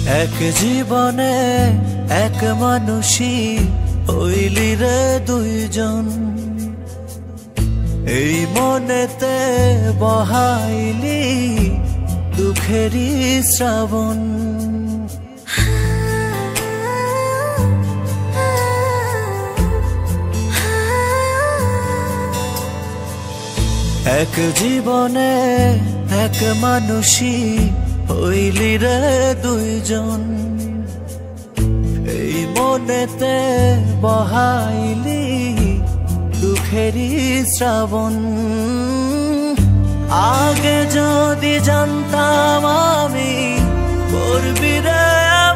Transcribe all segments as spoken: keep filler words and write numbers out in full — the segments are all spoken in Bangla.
এক জীবনে এক মানুষই হইলি রে দুইজন, এই মনেতে বহাইলি দুঃখেরই শ্রাবণ। এক জীবনে এক মানুষই হইলি রে দুইজন, এই মনেতে বহাইলি দুঃখেরই শ্রাবণ। আগে যদি জানতাম আমি করবি রে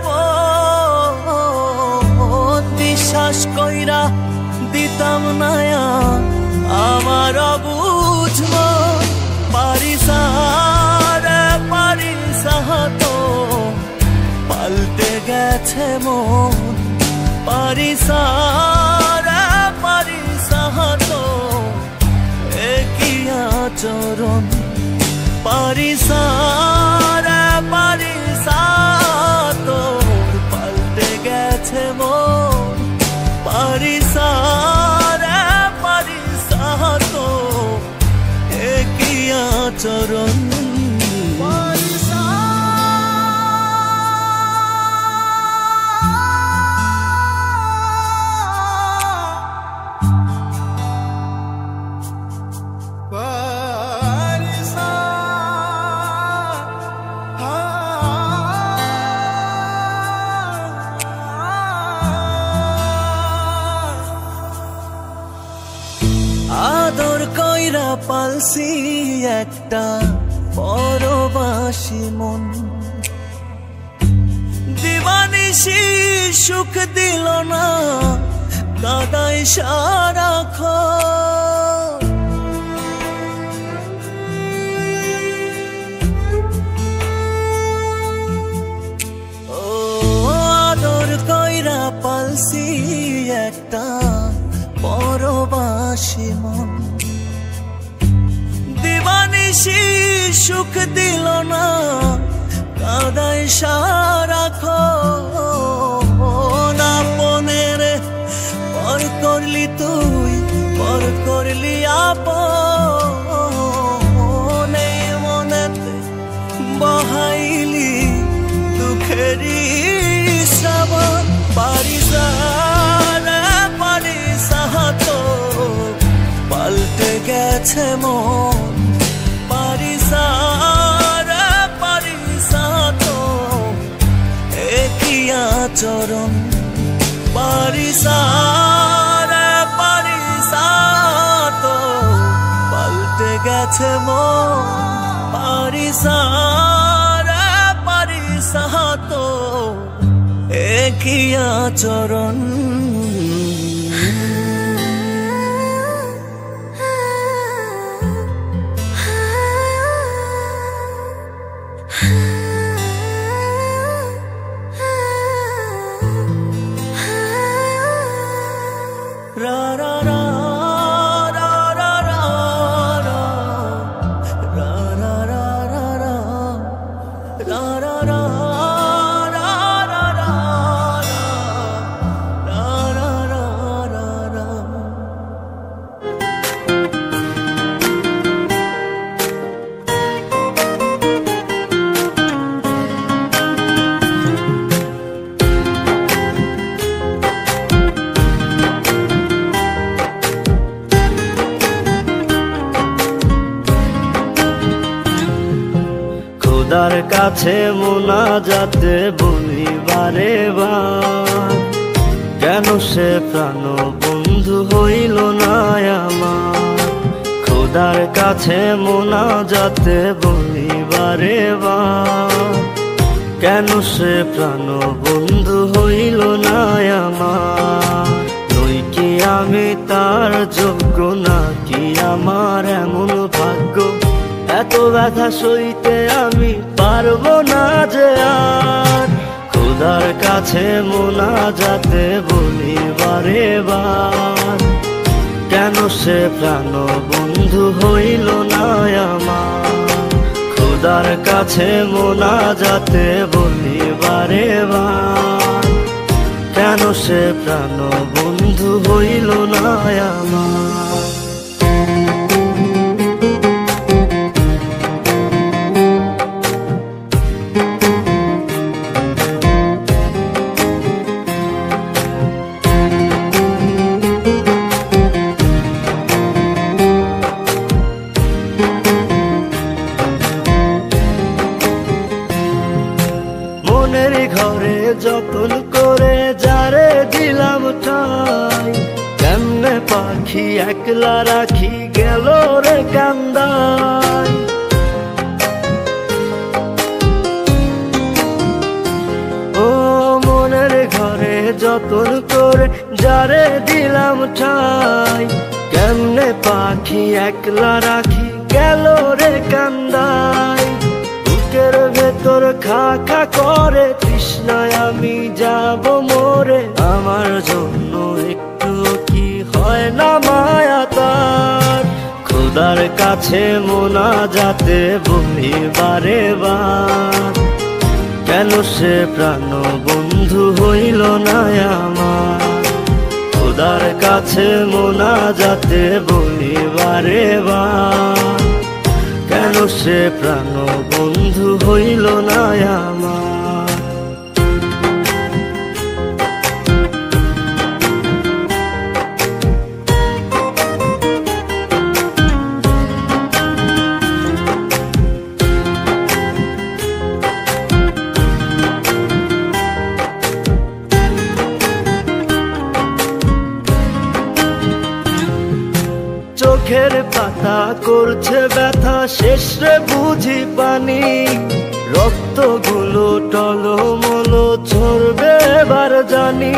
এমন, বিশ্বাস কইরা দিতাম না আমার অবুঝ মন। পারিস রে পারিস তো পাল্টে গেছে মন, পারিস রে পারিস তো একই আচরণ। পারিস রে পারিস তো পাল্টে গেছে মন, পারিস রে পারিস তো একই আচরণ। আদর কইরা পালছি একটা পরবাসী মন, দিবানিশি সুখ দিল না কাদাই সারাক্ষণ। ও আদর কইরা পালছি একটা পরবাসী মন, দিবানিশি সুখ দিল না কাদাই সারাক্ষণ। আপনের পর করলি তুই, পর করলি আপন, এই মনেতে বহাইলি দুঃখেরই শ্রাবণ। পারিস রে পারিস তো পাল্টে গেছে মন, পারিস রে পারিস তো একই আচরণ। পারিস রে পারিস তো পাল্টে গেছে মন, পারিস রে পারিস তো একই আচরণ। ra ra ra ra ra ra ra ra ra ra ra ra ra ra খোদার কাছে মোনাজাতে বলি বারে বার, কেন সে প্রাণ বন্ধু হইল না আমার। খোদার কাছে মোনাজাতে বলি বারে বার, কেন সে প্রাণ বন্ধু হইল না আমার। নই কি আমি তার যোগ্য, নাকি আমার এমন ভাগ্য, এত ব্যথা সইতে আমি পারবো না যে আর। খোদার কাছে মোনাজাতে বলি বারে বার, কেন সে প্রাণ বন্ধু হইল না আমার। খোদার কাছে মোনাজাতে বলি বারে সে প্রাণ বন্ধু হইল না আমার। মনের ঘরে যতন করে যারে দিলাম ঠাই, কেমনে পাখি একলা রাখি গেল রে কান্দাই। ও মনের ঘরে যতন করে যারে দিলাম ঠাই, কেমনে পাখি একলা রাখি গেল রে কান্দাই। বুকের ভেতর খা খা করে তৃষ্ণায় আমি যাব মোরে, আমার জন্য একটু কি হয় না মায়া তার। খোদার কাছে মোনাজাতে বলি বারে বার, কেন সে প্রাণ বন্ধু হইল না আমার। খোদার কাছে মোনাজাতে বলি বারে বার, কেন সে প্রাণ বন্ধু হইল না আমার। চোখের পাতা করছে ব্যথা শেষে বুঝি পানি, রক্তগুলো টলমল ঝরবে এবার জানি।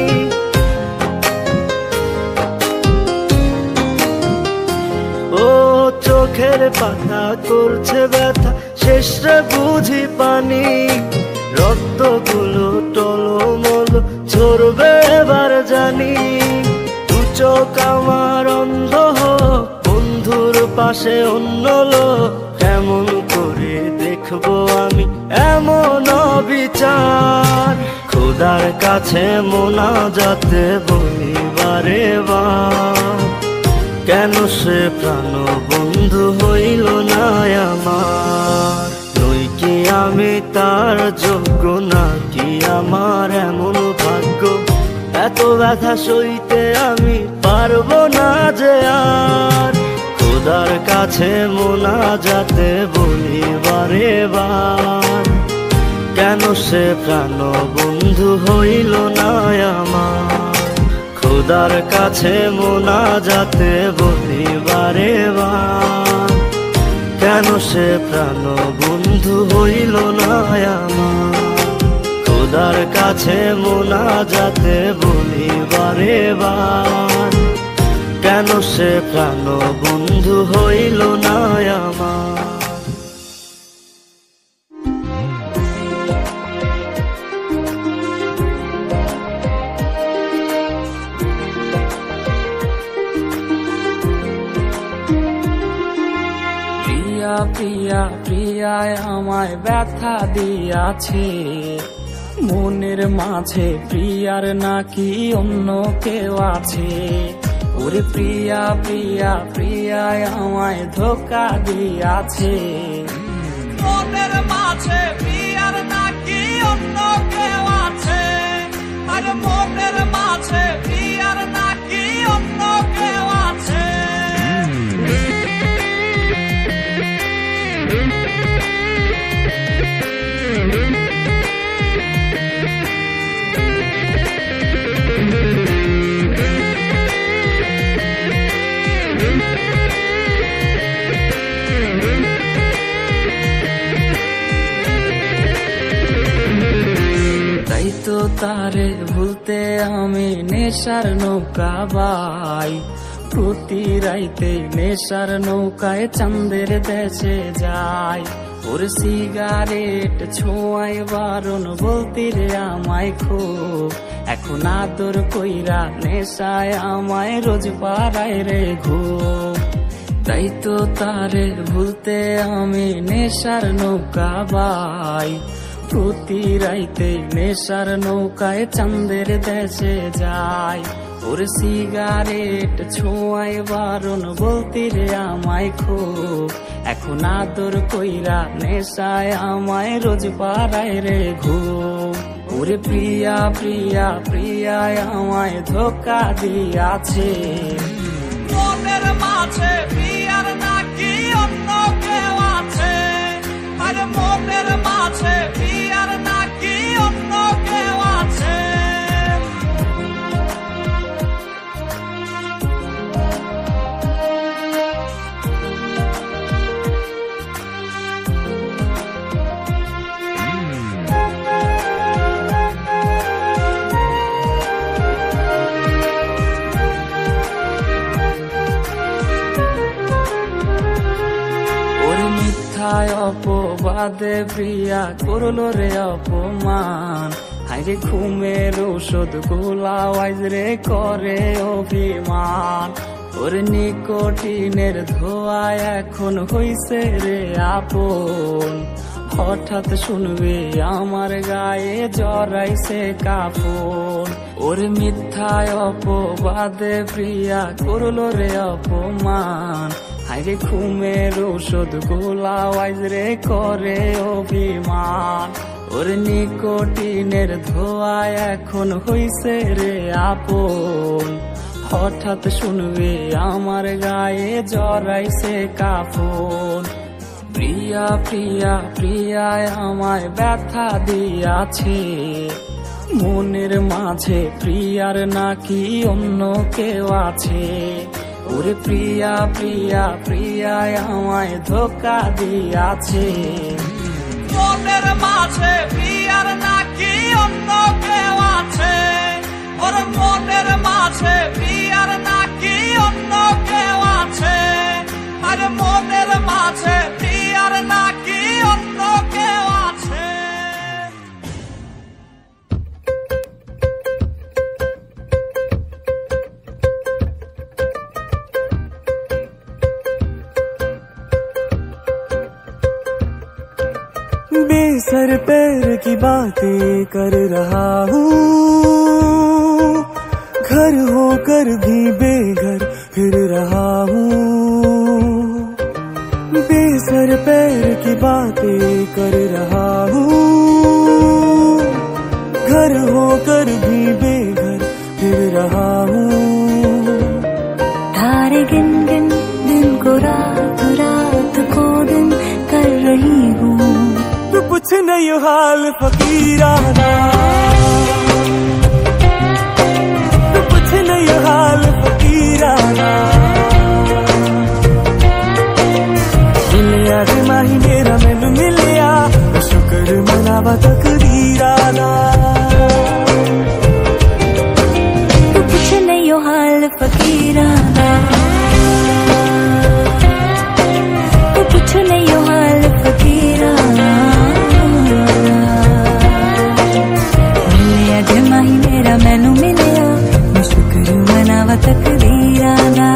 ও চোখের পাতা করছে ব্যথা শেষে বুঝি পানি, রক্তগুলো টলমল ঝরবে এবার জানি। দু চোখ আমার অন্ধ হোক, বন্ধুর পাশে অন্য লোক, কেমন করে দেখবো আমি এমন অবিচার। খোদার কাছে মোনাজাতে বলি বারে বার, কেন সে প্রাণ বন্ধু হইল না আমার। নই কি আমি তার যোগ্য, নাকি আমার এমন ভাগ্য, এত ব্যথা সইতে আমি পারবো না যে আর। খোদার কাছে মোনাজাতে বলি বারে বার, কেন সে প্রাণ বন্ধু হইল না আমার। খোদার কাছে মোনাজাতে বলি বারে বার, কেন সে প্রাণ বন্ধু হইল না আমার। খোদার কাছে মোনাজাতে বলি বারে বার, কেন সে প্রাণ বন্ধু হইল না আমার। প্রিয়া প্রিয়া প্রিয়ায় আমায় ব্যথা দিয়াছে, মনের মাঝে প্রিয়ার নাকি অন্য কেউ আছে। ওরে প্রিয়া প্রিয়া প্রিয়ায় আমায় ধোকা দিয়াছে, মনের মাঝে প্রিয়ার নাকি অন্য কেউ আছে। আরে মনের মাঝে প্রিয়ার নাকি অন্য কেউ আছে। তাই তো তারে ভুলতে আমি নেশার নৌকা বাই, প্রতি রাইতে নেশার নৌকায় চাঁদের দেশে যাই। ওর সিগারেট ছোঁয়ায় বারণ বলতে রে আমায় খুব, এখন আদর কইরা নেশায় আমায় রোজ পাড়ায় রে ঘুম। তাই তো তারে ভুলতে আমি নেশার নৌকা বাই, প্রতি রাইতে নেশার নৌকায় চাঁদের দেশে যায়। ওর সিগারেট ছোঁয়ায় বারণ বলতে রে আমায় খুব, এখন আদর কইরা নেশায় আমায় রোজ পাড়ায় রে ঘুম। ওরে প্রিয়া প্রিয়া প্রিয়ায় আমায় ধোকা দিয়াছে, মনের মাঝে প্রিয়ার নাকি অন্য কেউ আছে, আরে মনের মাঝে প্রিয়ার নাকি অন্য কেউ আছে। অপবাদে প্রিয়া করলো রে অপমান, হাইরে ঘুমের ঔষধ গোলাওয়াইজ রে করে অভিমান। ওর নিকোটিনের ধোয়ায় এখন হইছে রে আপন, হঠাৎ শুনবে আমার গায়ে জড়াইছে কাফন। ওর মিথ্যায় অপবাদে প্রিয়া করলো রে অপমান, হাইরে ঘুমের ঔষধ গোলাওয়াইজ রে করে অভিমান। ওর নিকোটিনের ধোয়ায় এখন হইছে রে আপন, হঠাৎ শুনবে আমার গায়ে জড়াইছে কাফন। প্রিয়া প্রিয়া প্রিয়ায় আমায় ব্যথা দিয়াছে, মনের মাঝে প্রিয়ার নাকি অন্য কেউ আছে। ওরে প্রিয়া প্রিয়া প্রিয়ায় আমায় ধোকা দিয়াছে, মনের মাঝে প্রিয়ার নাকি অন্য কেউ আছে, ওর মনের মাঝে প্রিয়ার নাকি অন্য কেউ আছে, আরে মনের মাঝে প্রিয়ার নাকি অন্য কেউ আছে। बेसर पैर की बातें कर रहा हूँ, घर होकर भी बेघर फिर रहा हूँ। बेसर पैर की बातें कर रहा हूँ, घर होकर भी बेघर फिर रहा हूँ। तारे गिन गिन दिन को रात, रात को दिन कर रही हूँ। तू कुछ नहीं हाल फकीराना, तू कुछ नहीं हाल फकीराना। मिलिया रे माही मेरा मैनू मिलिया, शुक्र मनावा तकदीराना। तू कुछ नहीं हाल फकीराना, तू कुछ नहीं हाल फकीराना। मिलिया जे माही मेरा मैनू मिलिया, शुक्र मनावा तकदीराना।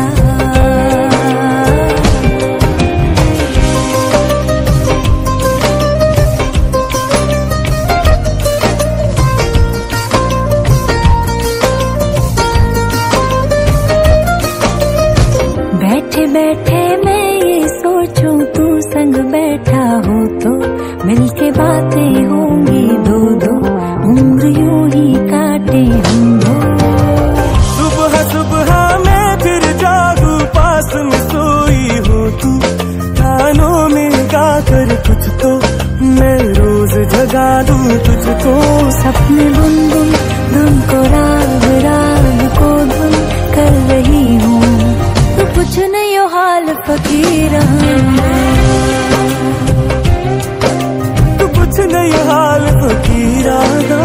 बैठे बैठे मैं ये सोचूं तू संग बैठा हो तो मिलके बातें होंगी दो दो, उम्र यूं ही काटे हम दो। सुबह सुबह मैं फिर जागू पास में सोई हो तू, कानों में गाकर कुछ तो मैं रोज जगा दूं तुझको। सपने बुन बुन धुन को राग राग को धुन कर रही हूँ। तू कुछ नहीं हो हाल फकीराना, तू कुछ नहीं हाल फकीराना।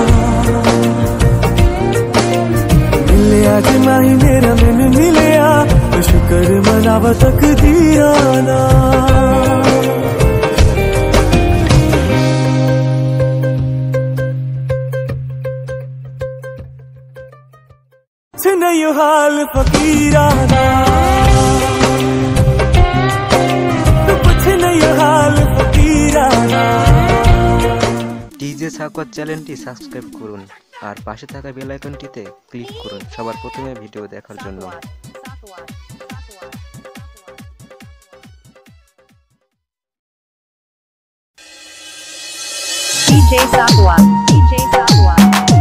मिलिया जे माही मेरा मैनू मिलिया, शुक्र मनावा तकदीराना। कुछ नहीं हाल फकीराना, तू कुछ नहीं हाल फकीराना। ডিজে সাকওয়াত চ্যানেলটি সাবস্ক্রাইব করুন আর পাশে থাকা বেল আইকনটিতে ক্লিক করুন সবার প্রথমে ভিডিও দেখার জন্য। ডিজে সাকওয়াত ডিজে সাকওয়াত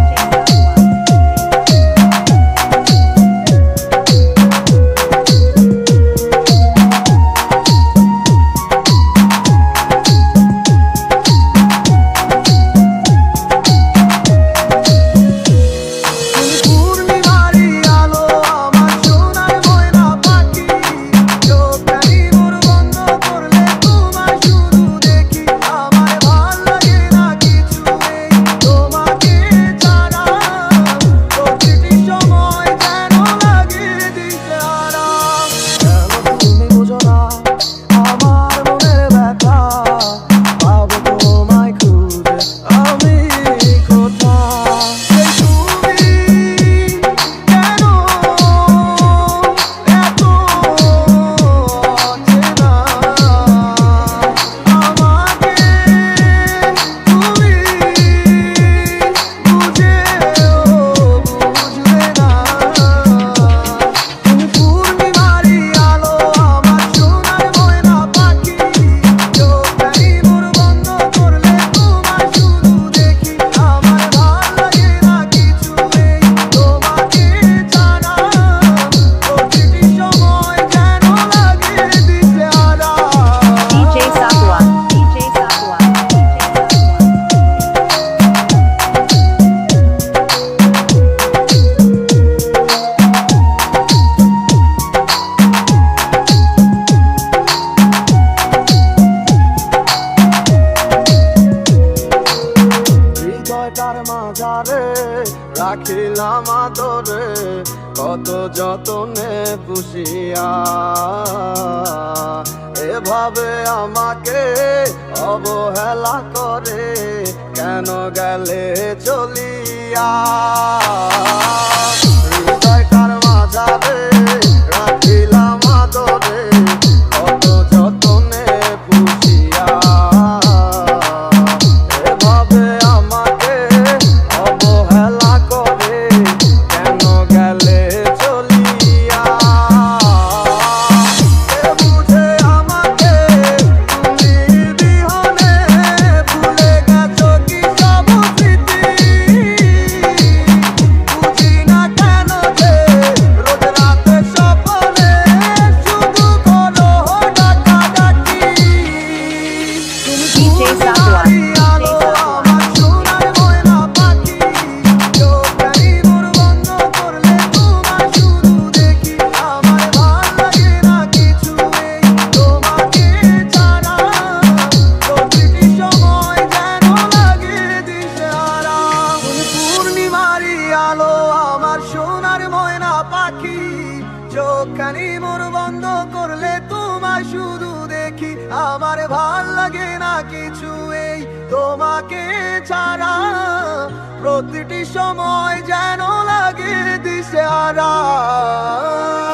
রাখিলাম আদরে কত যতনে পুষিয়া, এভাবে আমাকে অবহেলা করে কেন গেলে চলিয়া। হৃদয়টার মাঝারে রাখিলাম আদরে কত যতনে পুষিয়া, এভাবে আমাকে অবহেলা করে কেন গেলে চলিয়া। এ বুঝে আমাকে তুমি বিহনে ভুলে গেছো কি সব স্মৃতি, বুঝি না কেন যে রোজ রাতে স্বপ্নে শুধু করো ডাকাডাকি। তুমি ডিজে সাকওয়াত আলো আমার সোনার ময়না পাখি, চোখটাই মোর বন্ধ করলে তোমায় শুধু দেখি। আমার ভাল লাগে না কিছু এই তোমাকে ছাড়া, প্রতিটি সময় যেন লাগে দিশেহারা। তুমি পূর্ণিমারি আলো আমার সোনার ময়না পাখি, চোখখানি মোর বন্ধ করলে তোমায় শুধু দেখি। আমার ভাল লাগে না কিছু এই তোমাকে ছাড়া, প্রতিটি সময় যেন লাগে দিশেহারা।